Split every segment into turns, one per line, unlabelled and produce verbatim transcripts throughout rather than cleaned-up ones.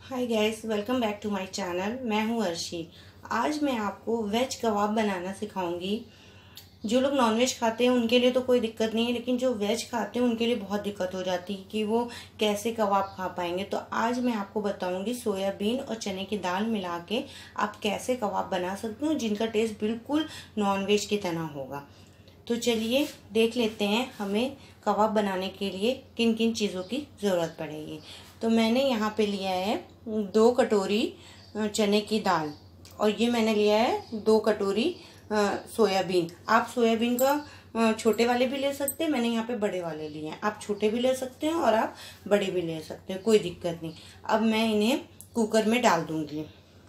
Hi guys, welcome back to my channel. मैं हूं अर्शी। आज मैं आपको वेज कबाब बनाना सिखाऊंगी। जो लोग नॉनवेज खाते हैं उनके लिए तो कोई दिक्कत नहीं है, लेकिन जो वेज खाते हैं उनके लिए बहुत दिक्कत हो जाती है कि वो कैसे कबाब खा पाएंगे। तो आज मैं आपको बताऊंगी सोयाबीन और चने की दाल मिला के आप कैसे कबाब बना सकते हो जिनका टेस्ट बिल्कुल नॉनवेज की तरह होगा। तो चलिए देख लेते हैं हमें कबाब बनाने के लिए किन किन चीज़ों की ज़रूरत पड़ेगी। तो मैंने यहाँ पे लिया है दो कटोरी चने की दाल, और ये मैंने लिया है दो कटोरी सोयाबीन। आप सोयाबीन का छोटे वाले भी ले सकते हैं, मैंने यहाँ पे बड़े वाले लिए हैं। आप छोटे भी ले सकते हैं और आप बड़े भी ले सकते हैं, कोई दिक्कत नहीं। अब मैं इन्हें कुकर में डाल दूंगी।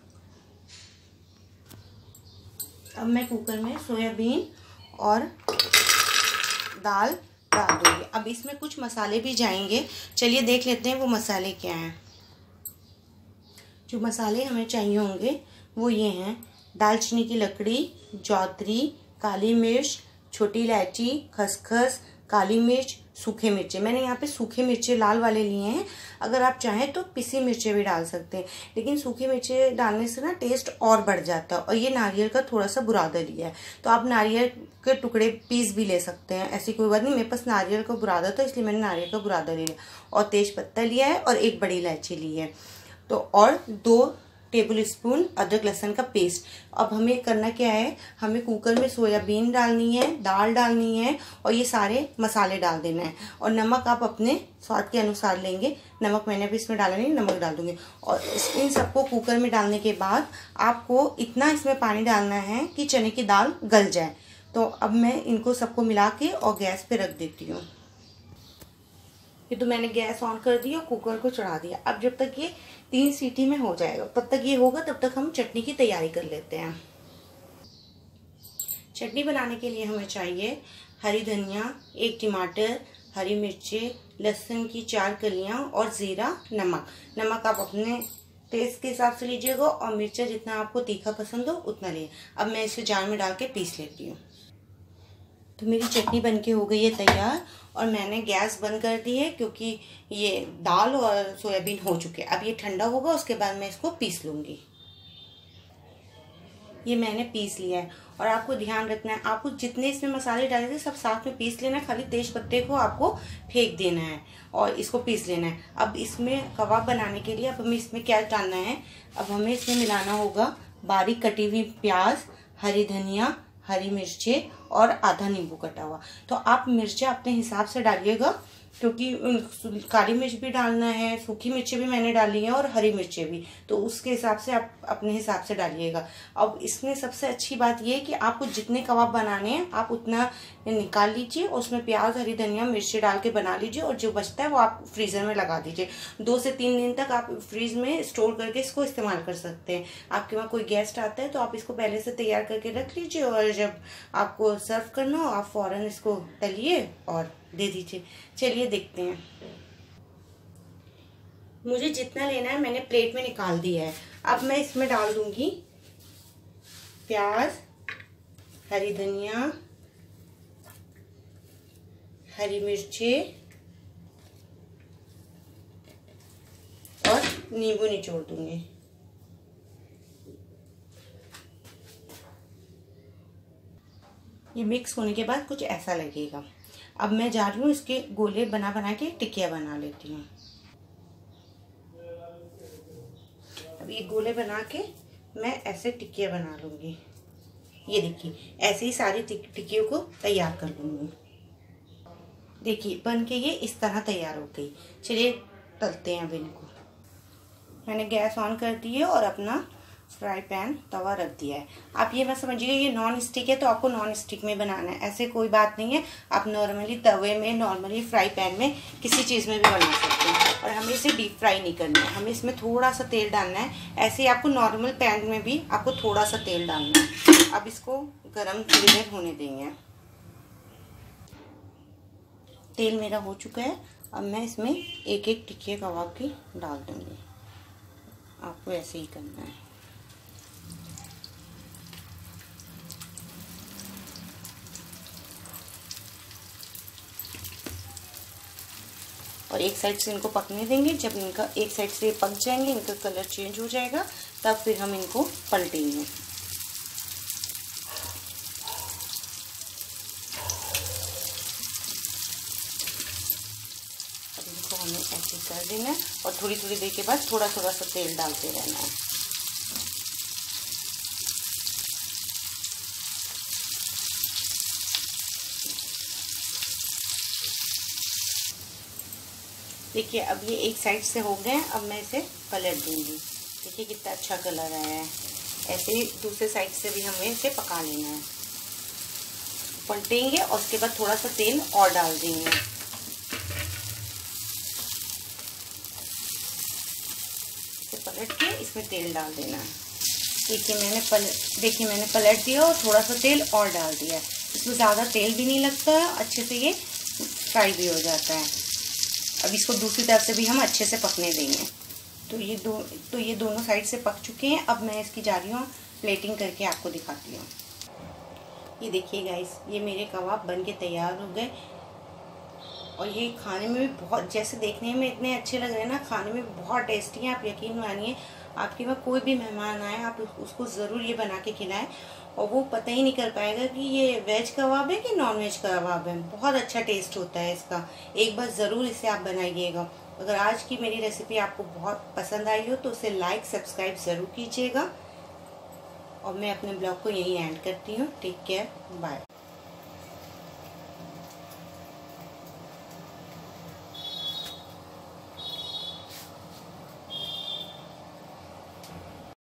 अब मैं कुकर में सोयाबीन और दाल डाल दूंगी। अब इसमें कुछ मसाले भी जाएंगे, चलिए देख लेते हैं वो मसाले क्या हैं। जो मसाले हमें चाहिए होंगे वो ये हैं: दालचीनी की लकड़ी, जौतरी, काली मिर्च, छोटी इलायची, खसखस, काली मिर्च, सूखे मिर्चे। मैंने यहाँ पे सूखे मिर्चे लाल वाले लिए हैं। अगर आप चाहें तो पिसी मिर्चे भी डाल सकते हैं, लेकिन सूखे मिर्चे डालने से ना टेस्ट और बढ़ जाता है। और ये नारियल का थोड़ा सा बुरादा लिया है, तो आप नारियल के टुकड़े पीस भी ले सकते हैं, ऐसी कोई बात नहीं। मेरे पास नारियल का बुरादा था इसलिए मैंने नारियल का बुरादा लिया। और तेज पत्ता लिया है और एक बड़ी इलायची ली है, तो और दो टेबल स्पून अदरक लहसुन का पेस्ट। अब हमें करना क्या है, हमें कुकर में सोयाबीन डालनी है, दाल डालनी है और ये सारे मसाले डाल देना है। और नमक आप अपने स्वाद के अनुसार लेंगे। नमक मैंने भी इसमें डाला नहीं, नमक डाल दूंगी। और इन सबको कुकर में डालने के बाद आपको इतना इसमें पानी डालना है कि चने की दाल गल जाए। तो अब मैं इनको सबको मिला के और गैस पे रख देती हूँ। ये तो मैंने गैस ऑन कर दिया, कुकर को चढ़ा दिया। अब जब तक ये तीन सीटी में हो जाएगा, तब तक ये होगा, तब तक हम चटनी की तैयारी कर लेते हैं। चटनी बनाने के लिए हमें चाहिए हरी धनिया, एक टमाटर, हरी मिर्ची, लहसुन की चार कलियां और जीरा, नमक। नमक आप अपने टेस्ट के हिसाब से लीजिएगा और मिर्चा जितना आपको तीखा पसंद हो उतना लिए। अब मैं इसे जार में डाल के पीस लेती हूँ। तो मेरी चटनी बनके हो गई है तैयार, और मैंने गैस बंद कर दी है क्योंकि ये दाल और सोयाबीन हो चुके हैं। अब ये ठंडा होगा, उसके बाद मैं इसको पीस लूँगी। ये मैंने पीस लिया है। और आपको ध्यान रखना है, आपको जितने इसमें मसाले डाले थे सब साथ में पीस लेना है। खाली तेज पत्ते को आपको फेंक देना है और इसको पीस लेना है। अब इसमें कबाब बनाने के लिए अब हमें इसमें क्या डालना है, अब हमें इसमें मिलाना होगा बारीक कटी हुई प्याज, हरी धनिया, हरी मिर्चें और आधा नींबू कटा हुआ। तो आप मिर्चें अपने हिसाब से डालिएगा, क्योंकि काली मिर्च भी डालना है, सूखी मिर्चें भी मैंने डाली हैं और हरी मिर्चें भी, तो उसके हिसाब से आप अपने हिसाब से डालिएगा। अब इसमें सबसे अच्छी बात यह है कि आपको जितने कबाब बनाने हैं आप उतना निकाल लीजिए, उसमें प्याज, हरी धनिया, मिर्ची डाल के बना लीजिए, और जो बचता है वो आप फ्रीजर में लगा दीजिए। दो से तीन दिन तक आप फ्रीज में स्टोर करके इसको इस्तेमाल कर सकते हैं। आपके वहाँ कोई गेस्ट आता है तो आप इसको पहले से तैयार करके रख लीजिए, और जब आपको सर्व करना हो आप फौरन इसको तलिए और दे दीजिए। चलिए देखते हैं। मुझे जितना लेना है मैंने प्लेट में निकाल दिया है। अब मैं इसमें डाल दूंगी प्याज, हरी धनिया, हरी मिर्ची और नींबू निचोड़ दूंगी। ये मिक्स होने के बाद कुछ ऐसा लगेगा। अब मैं जा रही हूँ इसके गोले बना बना के टिकिया बना लेती हूँ। अब ये गोले बना के मैं ऐसे टिकिया बना लूँगी। ये देखिए, ऐसे ही सारी टिकियों को तैयार कर लूँगी। देखिए बन के ये इस तरह तैयार हो गई। चलिए तलते हैं अब इनको। मैंने गैस ऑन कर दी है और अपना फ्राई पैन तवा रख दिया है। आप ये मत समझिए ये नॉन स्टिक है तो आपको नॉन स्टिक में बनाना है, ऐसे कोई बात नहीं है। आप नॉर्मली तवे में, नॉर्मली फ्राई पैन में, किसी चीज़ में भी बना सकते हैं। और हमें इसे डीप फ्राई नहीं करना है, हमें इसमें थोड़ा सा तेल डालना है। ऐसे ही आपको नॉर्मल पैन में भी आपको थोड़ा सा तेल डालना है। अब इसको गर्म थोड़ी देर होने देंगे। तेल मेरा हो चुका है। अब मैं इसमें एक एक टिक्की कबाब की डाल दूँगी। आपको ऐसे ही करना है। और एक साइड से इनको पकने देंगे। जब इनका एक साइड से पक जाएंगे, इनका कलर चेंज हो जाएगा, तब फिर हम इनको पलटेंगे। अब इनको हमें ऐसे कर देना है और थोड़ी थोड़ी देर के बाद थोड़ा थोड़ा सा तेल डालते रहना है। देखिए अब ये एक साइड से हो गए हैं। अब मैं इसे पलट दूंगी। देखिए कितना अच्छा कलर आया है। ऐसे ही दूसरे साइड से भी हमें इसे पका लेना है। पलटेंगे और उसके बाद थोड़ा सा तेल और डाल देंगे। इसे पलट के इसमें तेल डाल देना है। देखिए मैंने पलट देखिए मैंने पलट दिया और थोड़ा सा तेल और डाल दिया। इसमें ज़्यादा तेल भी नहीं लगता है, अच्छे से ये फ्राई भी हो जाता है। अब इसको दूसरी तरफ से भी हम अच्छे से पकने देंगे। तो ये दो तो ये दोनों साइड से पक चुके हैं। अब मैं इसकी जा रही हूँ प्लेटिंग करके आपको दिखाती हूँ। ये देखिए गाइस, ये मेरे कबाब बन के तैयार हो गए और ये खाने में भी बहुत, जैसे देखने में इतने अच्छे लग रहे हैं ना, खाने में बहुत टेस्टी हैं। आप यकीन मानिए, आपके वहाँ कोई भी मेहमान आए आप उसको ज़रूर ये बना के खिलाएं और वो पता ही नहीं कर पाएगा कि ये वेज कबाब है कि नॉन वेज कबाब है। बहुत अच्छा टेस्ट होता है इसका। एक बार ज़रूर इसे आप बनाइएगा। अगर आज की मेरी रेसिपी आपको बहुत पसंद आई हो तो उसे लाइक सब्सक्राइब ज़रूर कीजिएगा और मैं अपने ब्लॉग को यहीं एंड करती हूँ। Take care, bye.